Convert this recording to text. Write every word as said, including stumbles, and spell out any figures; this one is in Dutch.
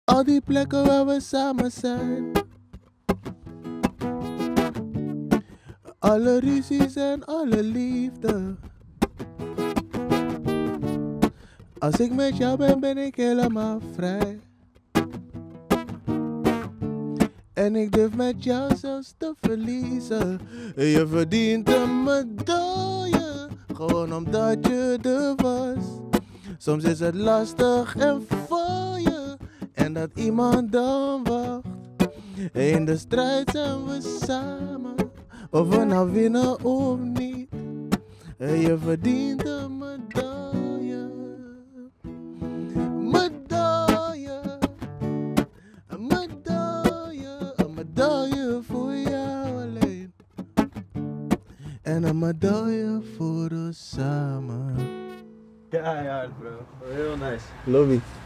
Al die plekken waar we samen zijn. Alle ruzies en alle liefde. Als ik met jou ben, ben ik helemaal vrij. En ik durf met jou zelfs te verliezen. Je verdient een medaille, gewoon omdat je er was. Soms is het lastig en voor je, en dat iemand dan wacht. In de strijd zijn we samen, of we nou winnen of niet. Je verdient een medaille. Medaille. Een medaille. Een medaille voor jou alleen. En een medaille voor ons samen. Ja, ja, bro. Heel nice. Lobby.